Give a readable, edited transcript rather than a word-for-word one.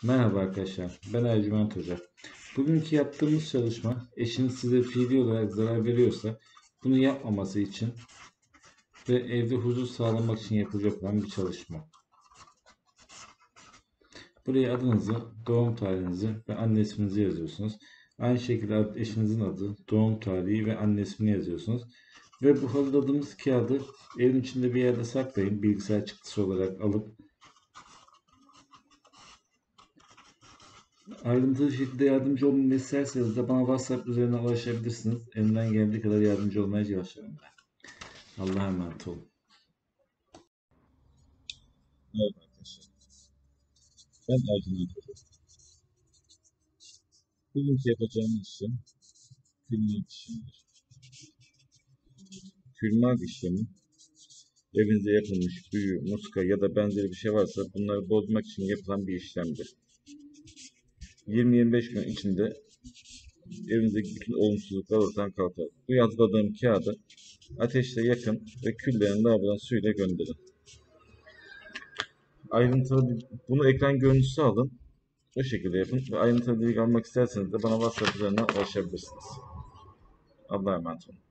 Merhaba arkadaşlar, ben Ercüment Hoca. Bugünkü yaptığımız çalışma, eşiniz size fiili olarak zarar veriyorsa bunu yapmaması için ve evde huzur sağlamak için yapılacak olan bir çalışma. Buraya adınızı, doğum tarihinizi ve anne isminizi yazıyorsunuz. Aynı şekilde eşinizin adı, doğum tarihi ve anne ismini yazıyorsunuz. Ve bu hazırladığımız kağıdı evin içinde bir yerde saklayın, bilgisayar çıktısı olarak alıp ayrıntılı şekilde yardımcı olmamı isterseniz de bana WhatsApp üzerinden ulaşabilirsiniz. Elimden geldiği kadar yardımcı olmaya çalışıyorum ben. Allah'a emanet olun. Evet arkadaşlar. Ben Ercüment Hoca. Bugünkü yapacağımız işlem külmak işlemidir. Külmak işlemi evinizde yapılmış büyü, muska ya da benzeri bir şey varsa bunları bozmak için yapılan bir işlemdir. 20-25 gün içinde evinizdeki bütün olumsuzluklar ortadan kalkar. Bu yazıladığım kağıdı ateşle yakın ve küllerini lavabodan suyla gönderin. Ayrıntılı bunu ekran görüntüsü alın. O şekilde yapın ve ayrıntılı bilgi almak isterseniz de bana WhatsApp üzerinden ulaşabilirsiniz. Allah'a emanet olun.